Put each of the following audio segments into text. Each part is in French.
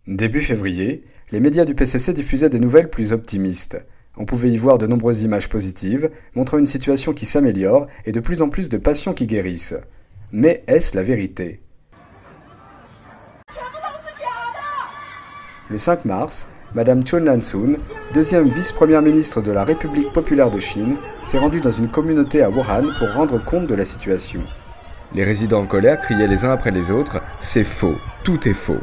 Début février, les médias du PCC diffusaient des nouvelles plus optimistes. On pouvait y voir de nombreuses images positives, montrant une situation qui s'améliore et de plus en plus de patients qui guérissent. Mais est-ce la vérité? Le 5 mars, Madame Chun Lan-sun, deuxième vice-première ministre de la République populaire de Chine, s'est rendue dans une communauté à Wuhan pour rendre compte de la situation. Les résidents en colère criaient les uns après les autres « C'est faux, tout est faux ».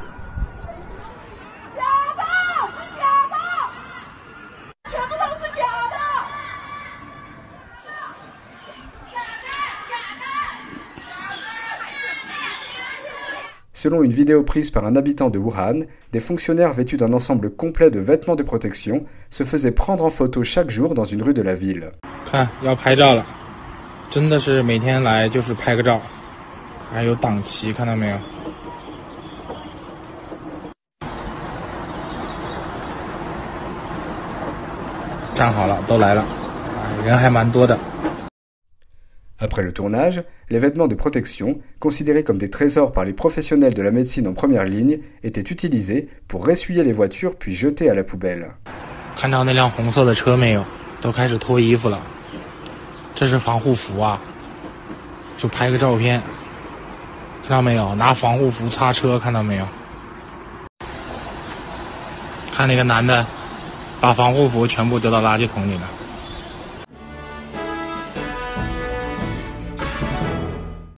Selon une vidéo prise par un habitant de Wuhan, des fonctionnaires vêtus d'un ensemble complet de vêtements de protection se faisaient prendre en photo chaque jour dans une rue de la ville. 看，要拍照了，真的是每天来就是拍个照，还有党旗，看到没有？站好了，都来了，人还蛮多的。 Après le tournage, les vêtements de protection, considérés comme des trésors par les professionnels de la médecine en première ligne, étaient utilisés pour ressuyer les voitures puis jeter à la poubelle. 看到那辆红色的车没有？都开始脱衣服了，这是防护服啊！就拍个照片，看到没有？拿防护服擦车，看到没有？看那个男的，把防护服全部丢到垃圾桶里了。